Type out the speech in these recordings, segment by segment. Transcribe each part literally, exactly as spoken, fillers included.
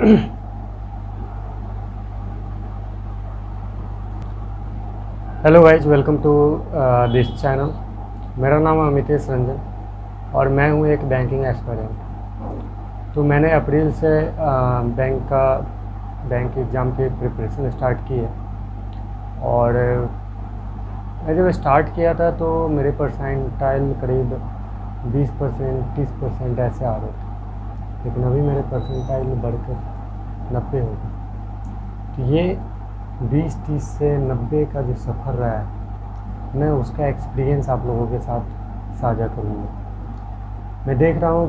Hello guys, welcome to this channel. मेरा नाम अमितेश रंजन और मैं हूँ एक बैंकिंग एस्पिरेंट। तो मैंने अप्रैल से बैंक का बैंक एग्ज़ाम की प्रिपरेशन स्टार्ट की है। और मैं जब स्टार्ट किया था तो मेरे परसेंटाइल करीब बीस परसेंट तीस परसेंट ऐसे आ रहे थे, लेकिन अभी मेरे परसेंटाइल बढ़कर नब्बे हो गए। तो ये बीस तीस से नब्बे का जो सफ़र रहा है, मैं उसका एक्सपीरियंस आप लोगों के साथ साझा करूँगा। मैं देख रहा हूँ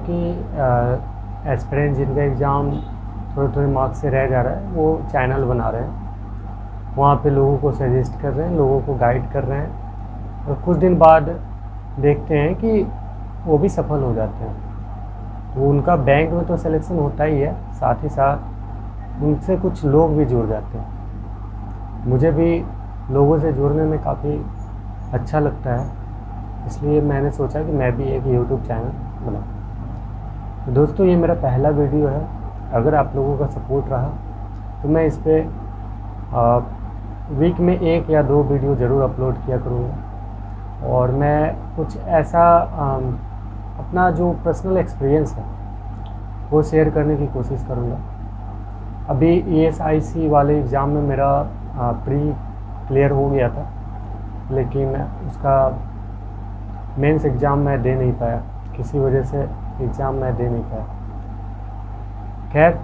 कि एस्पिरेंट जिनका एग्ज़ाम थोड़े थोड़े मार्क्स से रह जा रहा है, वो चैनल बना रहे हैं, वहाँ पे लोगों को सजेस्ट कर रहे हैं, लोगों को गाइड कर रहे हैं, और कुछ दिन बाद देखते हैं कि वो भी सफल हो जाते हैं। तो उनका बैंक में तो सिलेक्शन होता ही है, साथ ही साथ उनसे कुछ लोग भी जुड़ जाते हैं। मुझे भी लोगों से जुड़ने में काफ़ी अच्छा लगता है, इसलिए मैंने सोचा कि मैं भी एक यूट्यूब चैनल बनाऊँ। तो दोस्तों, ये मेरा पहला वीडियो है। अगर आप लोगों का सपोर्ट रहा तो मैं इस पर वीक में एक या दो वीडियो ज़रूर अपलोड किया करूँगा, और मैं कुछ ऐसा आ, अपना जो पर्सनल एक्सपीरियंस है वो शेयर करने की कोशिश करूँगा। अभी ई एस आई सी वाले एग्ज़ाम में मेरा प्री क्लियर हो गया था, लेकिन उसका मेंस एग्ज़ाम मैं दे नहीं पाया, किसी वजह से एग्ज़ाम मैं दे नहीं पाया। खैर,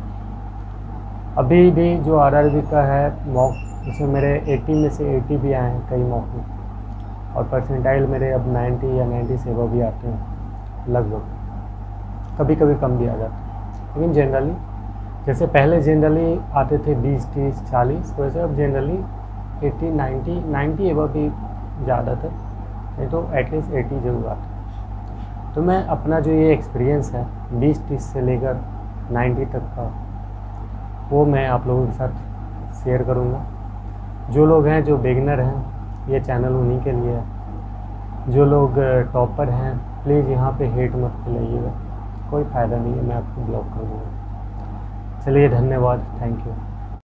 अभी भी जो आर आर बी का है मॉक, उसमें मेरे अस्सी में से अस्सी भी आए हैं कई मॉक में, और परसेंटाइल मेरे अब नब्बे या नब्बे से वो भी आते हैं लगभग, कभी कभी कम भी आ जाते हैं। लेकिन जनरली जैसे पहले जनरली आते थे बीस तीस चालीस, वैसे अब जनरली अस्सी नब्बे नब्बे एवं भी ज़्यादा थे, नहीं तो एटलीस्ट अस्सी जरूर आते। तो मैं अपना जो ये एक्सपीरियंस है बीस तीस से लेकर नब्बे तक का, वो मैं आप लोगों के साथ शेयर करूँगा। जो लोग हैं, जो बिगिनर हैं, ये चैनल उन्हीं के लिए है। जो लोग टॉपर हैं, प्लीज़ यहाँ पे हेट मत फैलाइएगा, कोई फ़ायदा नहीं है, मैं आपको ब्लॉक कर दूँगा। चलिए, धन्यवाद, थैंक यू।